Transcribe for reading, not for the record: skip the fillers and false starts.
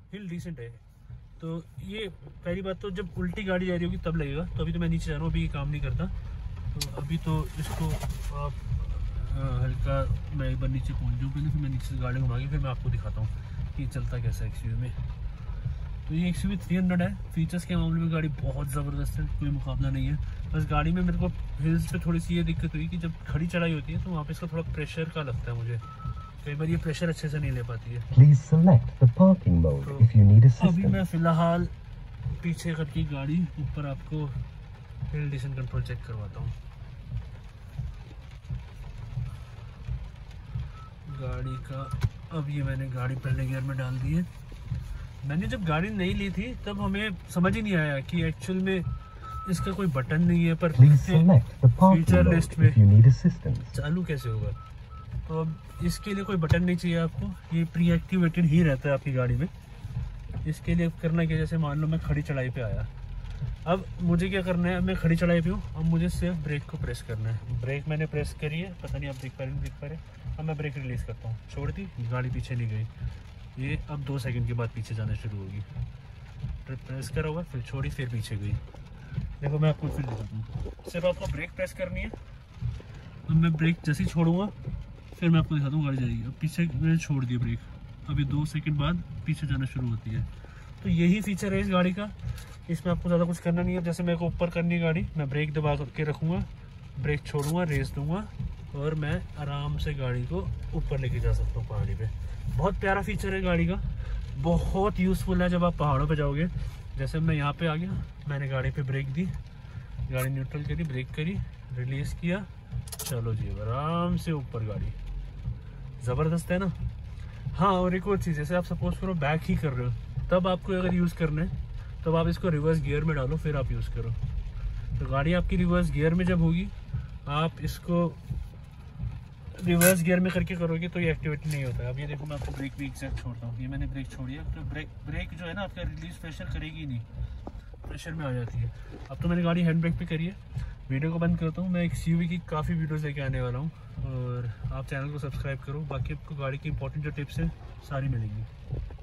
Hill descent है। तो ये पहली बात, तो जब उल्टी गाड़ी जा रही होगी तब लगेगा। तो अभी तो मैं नीचे जा रहा हूँ, अभी ये काम नहीं करता। तो अभी तो इसको आप हल्का, मैं एक बार नीचे पहुँच जाऊँ पहले, फिर मैं नीचे से गाड़ी घुमा के फिर मैं आपको दिखाता हूँ कि चलता कैसा है XUV में। तो ये XUV 300 है। फीचर्स के मामले में गाड़ी बहुत ज़बरदस्त है, कोई मुकाबला नहीं है। बस गाड़ी में मेरे को हिल्स पे थोड़ी सी ये दिक्कत हुई कि जब खड़ी चढ़ाई होती है तो वहाँ पे इसका थोड़ा प्रेशर का लगता है मुझे, कई बार ये प्रेशर अच्छे से नहीं ले पाती है। तो अभी मैं फ़िलहाल पीछे करके गाड़ी ऊपर आपको हिल डिसेंट कंट्रोल चेक करवाता हूँ। गाड़ी का अब ये मैंने गाड़ी पहले गियर में डाल दी है। मैंने जब गाड़ी नहीं ली थी तब हमें समझ ही नहीं आया कि एक्चुअल में इसका कोई बटन नहीं है, पर फीचर लिस्ट में चालू कैसे होगा। तो अब इसके लिए कोई बटन नहीं चाहिए आपको, ये प्री एक्टिवेटेड ही रहता है आपकी गाड़ी में। इसके लिए करना क्या, जैसे मान लो मैं खड़ी चढ़ाई पे आया, अब मुझे क्या करना है, मैं खड़ी चढ़ाई पे हूँ, अब मुझे सिर्फ ब्रेक को प्रेस करना है। ब्रेक मैंने प्रेस करी है, पता नहीं आप देख पा रहे हैं। अब मैं ब्रेक रिलीज़ करता हूँ, छोड़ दी, गाड़ी पीछे नहीं गई। ये अब 2 सेकंड के बाद पीछे जाना शुरू होगी। प्रेस करा हुआ, फिर छोड़ी, फिर पीछे गई। देखो मैं आपको फिर दिखाता हूँ, सिर्फ आपको ब्रेक प्रेस करनी है। अब मैं ब्रेक जैसे ही छोड़ूंगा फिर मैं आपको दिखाता हूँ गाड़ी जाएगी। अब पीछे मैंने छोड़ दिया ब्रेक, अभी 2 सेकंड बाद पीछे जाना शुरू होती है। तो यही फीचर है इस गाड़ी का, इसमें आपको ज़्यादा कुछ करना नहीं है। जैसे मेरे को ऊपर करनी है गाड़ी, मैं ब्रेक दबा करके रखूँगा, ब्रेक छोड़ूंगा, रेस दूंगा और मैं आराम से गाड़ी को ऊपर लेके जा सकता हूँ पहाड़ी पे। बहुत प्यारा फीचर है गाड़ी का, बहुत यूज़फुल है जब आप पहाड़ों पे जाओगे। जैसे मैं यहाँ पे आ गया, मैंने गाड़ी पे ब्रेक दी, गाड़ी न्यूट्रल करी, ब्रेक करी, रिलीज़ किया, चलो जी आराम से ऊपर गाड़ी। ज़बरदस्त है ना। हाँ, और एक और चीज़, जैसे आप सपोज करो बैक ही कर रहे हो, तब आपको अगर यूज़ करना है तब आप इसको रिवर्स गियर में डालो, फिर आप यूज़ करो। तो गाड़ी आपकी रिवर्स गियर में जब होगी, आप इसको रिवर्स गियर में करके करोगे तो ये एक्टिवेट नहीं होता है। अब ये देखो मैं आपको ब्रेक भी एग्जैक्ट छोड़ता हूँ, ये मैंने ब्रेक छोड़ी है, तो ब्रेक जो है ना आपका रिलीज प्रेशर करेगी नहीं, प्रेशर में आ जाती है। अब तो मैंने गाड़ी हैंड ब्रेक पे करी है। वीडियो को बंद करता हूँ, मैं XUV की काफ़ी वीडियोस लेके आने वाला हूँ, और आप चैनल को सब्सक्राइब करो। बाकी आपको गाड़ी की इंपॉर्टेंट जो टिप्स हैं सारी मिलेंगी।